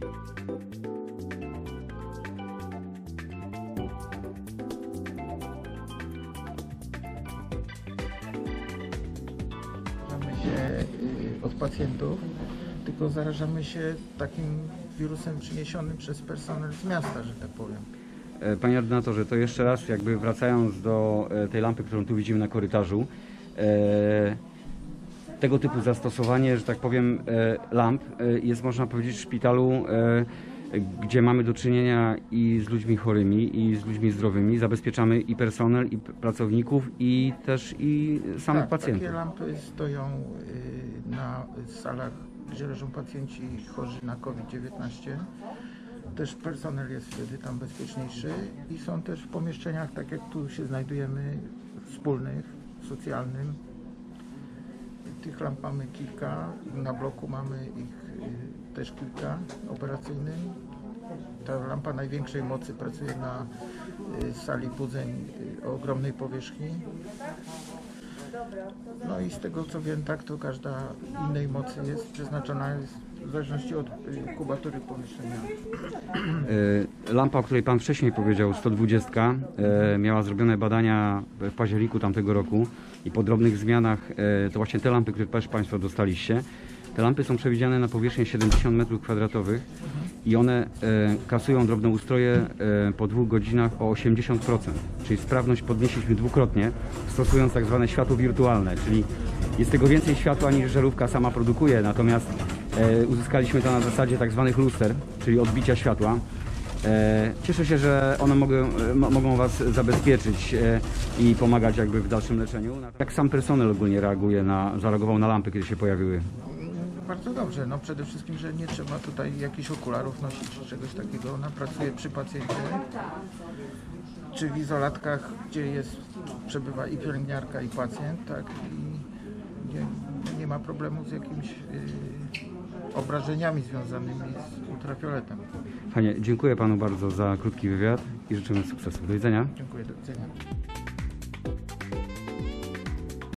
Się od pacjentów, tylko zarażamy się takim wirusem przyniesionym przez personel z miasta, że tak powiem. Panie ordynatorze, to jeszcze raz jakby wracając do tej lampy, którą tu widzimy na korytarzu, tego typu zastosowanie, że tak powiem, lamp jest, można powiedzieć, w szpitalu, gdzie mamy do czynienia i z ludźmi chorymi, i z ludźmi zdrowymi. Zabezpieczamy i personel, i pracowników, i też i samych pacjentów. Takie lampy stoją na salach, gdzie leżą pacjenci chorzy na COVID-19. Też personel jest wtedy tam bezpieczniejszy i są też w pomieszczeniach, tak jak tu się znajdujemy, wspólnych, socjalnym. Tych lamp mamy kilka, na bloku mamy ich też kilka operacyjnym. Ta lampa największej mocy pracuje na sali budzeń o ogromnej powierzchni. No i z tego co wiem, tak to każda innej mocy jest przeznaczona w zależności od kubatury pomieszczenia. Lampa, o której Pan wcześniej powiedział, 120, miała zrobione badania w październiku tamtego roku i po drobnych zmianach to właśnie te lampy, które też Państwo dostaliście. Te lampy są przewidziane na powierzchnię 70 m2 i one kasują drobnoustroje po 2 godzinach o 80%, czyli sprawność podnieśliśmy dwukrotnie, stosując tak zwane światło wirtualne, czyli jest tego więcej światła niż żarówka sama produkuje, natomiast uzyskaliśmy to na zasadzie tak zwanych luster, czyli odbicia światła. Cieszę się, że one mogą Was zabezpieczyć i pomagać jakby w dalszym leczeniu. Jak sam personel ogólnie zareagował na lampy, kiedy się pojawiły? Bardzo dobrze, no przede wszystkim, że nie trzeba tutaj jakichś okularów nosić czy czegoś takiego. Ona pracuje przy pacjencie, czy w izolatkach, gdzie przebywa i pielęgniarka, i pacjent, tak, i nie ma problemu z jakimiś obrażeniami związanymi z ultrafioletem. Panie, dziękuję Panu bardzo za krótki wywiad i życzymy sukcesu. Do widzenia. Dziękuję, do widzenia.